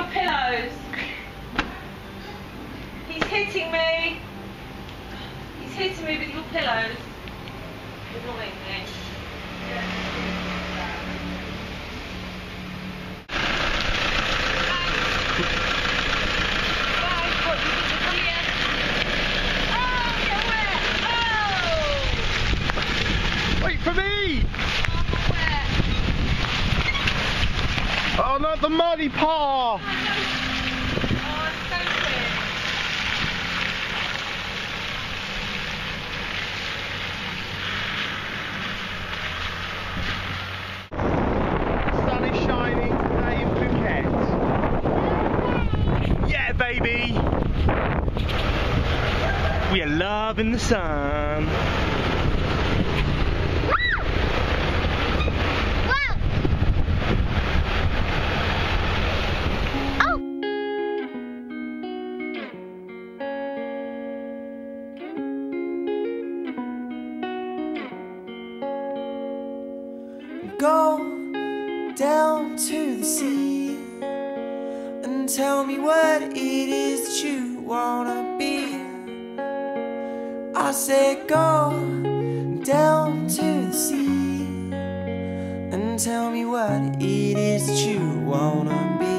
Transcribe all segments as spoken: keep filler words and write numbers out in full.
pillows. He's hitting me. He's hitting me with your pillows. Annoying me. Wait for me! Oh, not the muddy paw! The sun is shining today in Phuket. Yeah, baby! We are loving the sun. Go down to the sea and tell me what it is that you wanna be. I said go down to the sea and tell me what it is that you wanna be.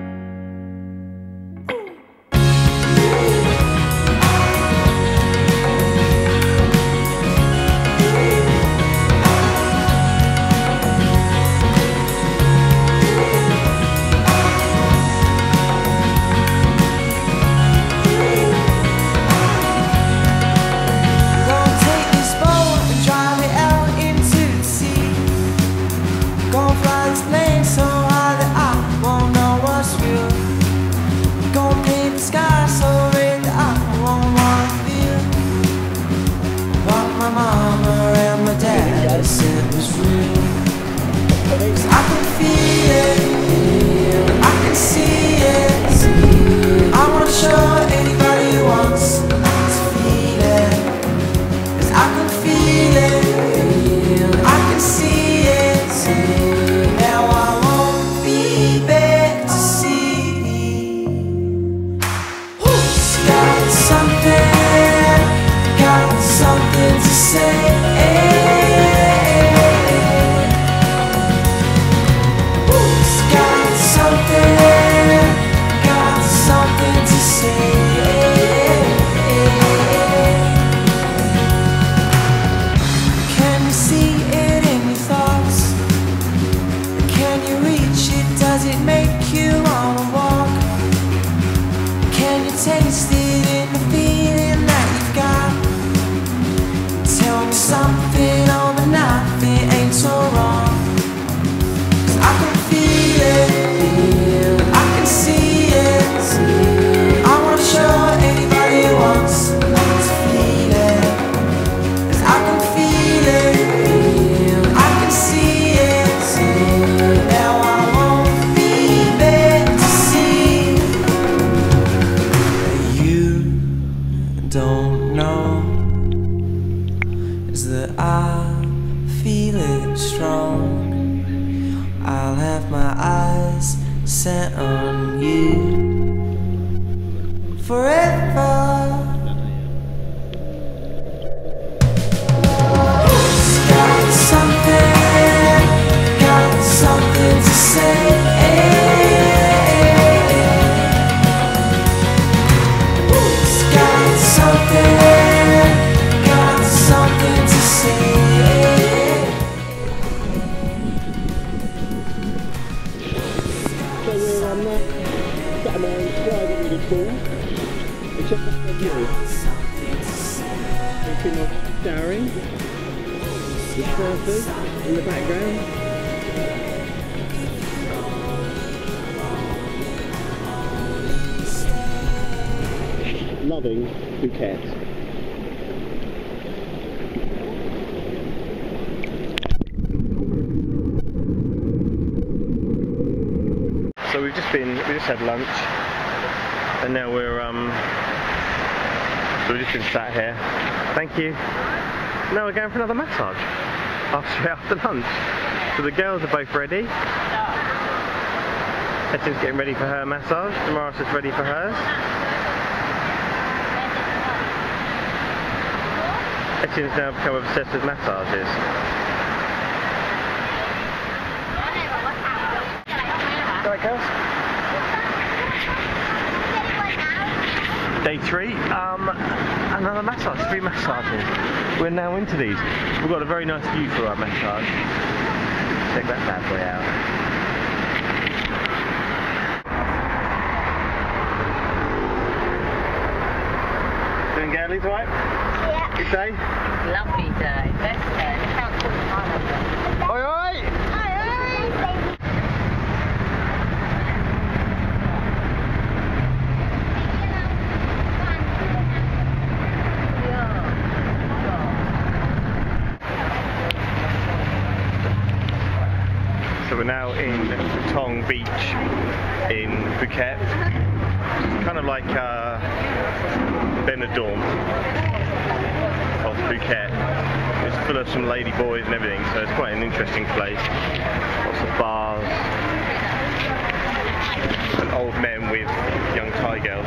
It was real. 'Cause I can feel it, I can see it. I wanna show anybody who wants to feel it. 'Cause I can feel it, I can see it. Now I won't be back to see. Who's got something, got something to say. Taste it in the feeling that you've got. Tell me something on the night that ain't so wrong. 'Cause I can feel it, I can see it. I wanna show anybody who wants to feel it. 'Cause I can feel it, I can see it. Now I won't be back to see. Don't know is that I feel it strong. I'll have my eyes set on you forever. Who's got something, got something to say. Showering, the surfers in the background. Loving Phuket. So we've just been, we just had lunch, and now we're um. So we've just been sat here. Thank you. Now we're going for another massage after after lunch. So the girls are both ready. Etienne's getting ready for her massage. Damaris is ready for hers. Etienne's now become obsessed with massages. Right, girls? Day three, um, another massage, three massages. We're now into these. We've got a very nice view for our massage. Check that bad boy out. Doing girlies right? Yeah. Good day? Lovely day. Best day. Can't call it Ireland. Oi oi! So we're now in Butong Beach in Phuket. It's kind of like uh, Benidorm of Phuket. It's full of some lady boys and everything, so it's quite an interesting place. Lots of bars and old men with young Thai girls.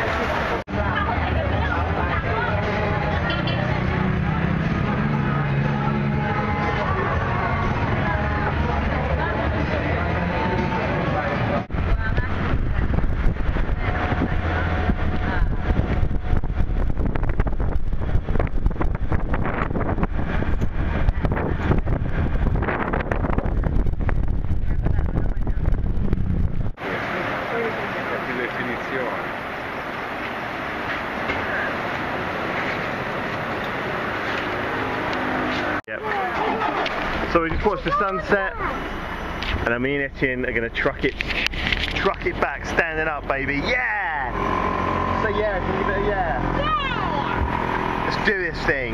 Yep. So we just watched the sunset, and then me and Etienne are going to truck it, truck it back, standing up, baby. Yeah! Say yeah, can you give it a yeah? Yeah! Let's do this thing.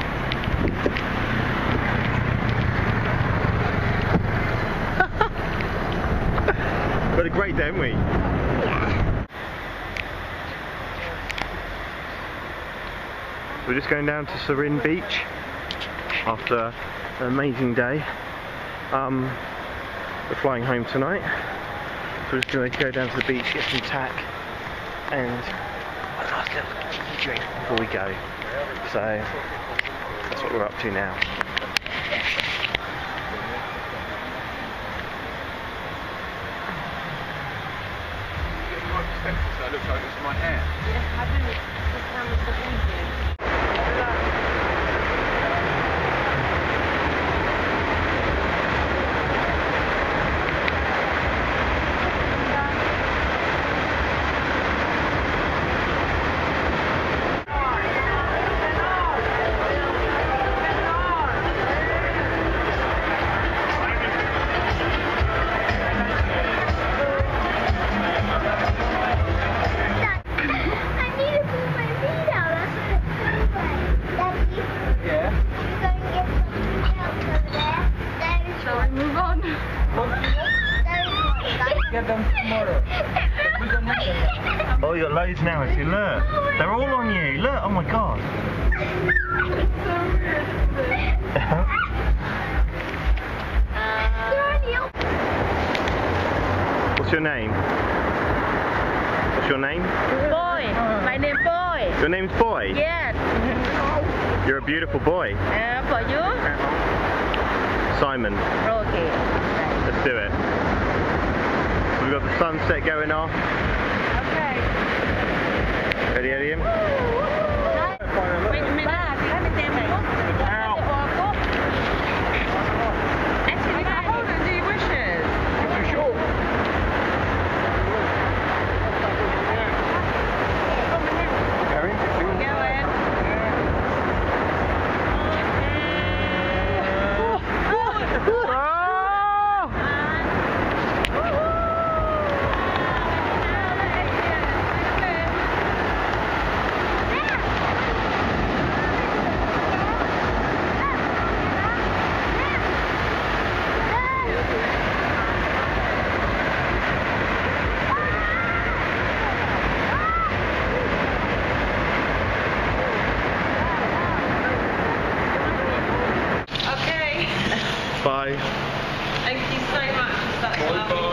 We had a great day, haven't we? We're just going down to Surin Beach after an amazing day. Um, we're flying home tonight, so we're just going to go down to the beach, get some tack and a nice little drink before we go. So that's what we're up to now. So it looks like it's my hair. Yes, I do. The camera's so easy. Get them tomorrow. Oh, you got loads now, Etienne, look. They're all on you, look, oh my god. What's your name? What's your name? Boy. My name Boy. Your name's Boy? Yes. You're a beautiful boy. Uh, for you? Simon. Okay. Let's do it. We've got the sunset going off. Okay. Ready, Etienne? Wait a minute. Actually, how old do you wishes? Too short. Gary? Go in. Okay. Bye. Thank you so much for such a lovely